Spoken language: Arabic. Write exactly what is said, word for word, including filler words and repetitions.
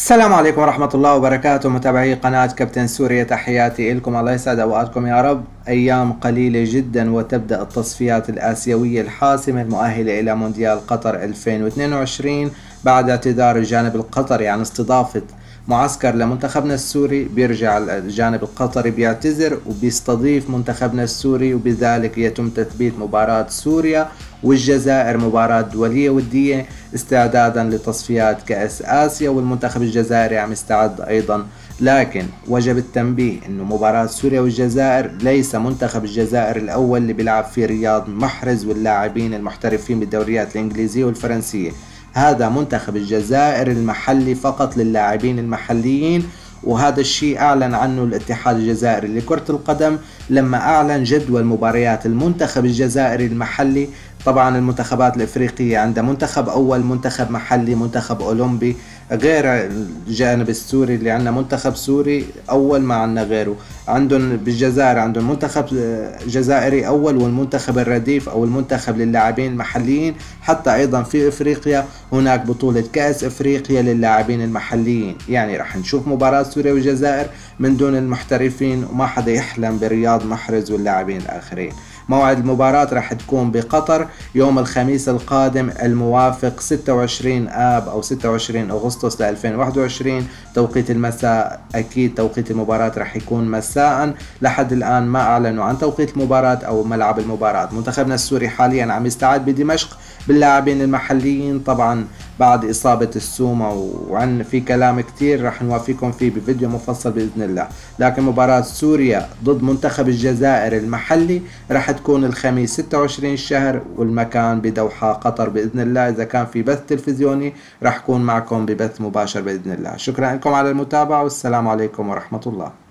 السلام عليكم ورحمة الله وبركاته، متابعي قناة كابتن سوريا، تحياتي لكم. الله يسعد أوقاتكم يا رب. أيام قليلة جدا وتبدأ التصفيات الآسيوية الحاسمة المؤهلة إلى مونديال قطر ألفين واثنين وعشرين بعد اعتذار الجانب القطري عن استضافة معسكر لمنتخبنا السوري. بيرجع الجانب القطري بيعتذر وبيستضيف منتخبنا السوري، وبذلك يتم تثبيت مباراة سوريا والجزائر مباراة دولية ودية استعدادا لتصفيات كأس آسيا، والمنتخب الجزائري عم يستعد أيضا. لكن وجب التنبيه انه مباراة سوريا والجزائر ليس منتخب الجزائر الاول اللي بيلعب فيه رياض محرز واللاعبين المحترفين بالدوريات الانجليزية والفرنسية. هذا منتخب الجزائر المحلي فقط للاعبين المحليين، وهذا الشيء أعلن عنه الاتحاد الجزائري لكرة القدم لما أعلن جدول مباريات المنتخب الجزائري المحلي. طبعا المنتخبات الإفريقية عندها منتخب أول، منتخب محلي، منتخب أولمبي، غير الجانب السوري اللي عندنا منتخب سوري أول، ما عندنا غيره. عندهم بالجزائر عندهم منتخب جزائري أول، والمنتخب الرديف أو المنتخب للاعبين المحليين. حتى أيضا في إفريقيا هناك بطولة كأس إفريقيا للاعبين المحليين. يعني رح نشوف مباراة سوريا والجزائر من دون المحترفين، وما حدا يحلم برياض محرز واللاعبين الآخرين. موعد المباراة رح تكون بقطر يوم الخميس القادم الموافق ستة وعشرين آب أو ستة وعشرين أغسطس ألفين وواحد وعشرين توقيت المساء. أكيد توقيت المباراة رح يكون مساء. لحد الآن ما أعلنوا عن توقيت المباراة أو ملعب المباراة. منتخبنا السوري حاليا عم يستعد بدمشق باللاعبين المحليين، طبعا بعد إصابة السومة، وعن في كلام كتير رح نوافيكم فيه بفيديو مفصل بإذن الله. لكن مباراة سوريا ضد منتخب الجزائر المحلي رح تكون الخميس ستة وعشرين الشهر، والمكان بدوحة قطر بإذن الله. إذا كان في بث تلفزيوني رح كون معكم ببث مباشر بإذن الله. شكرا لكم على المتابعة، والسلام عليكم ورحمة الله.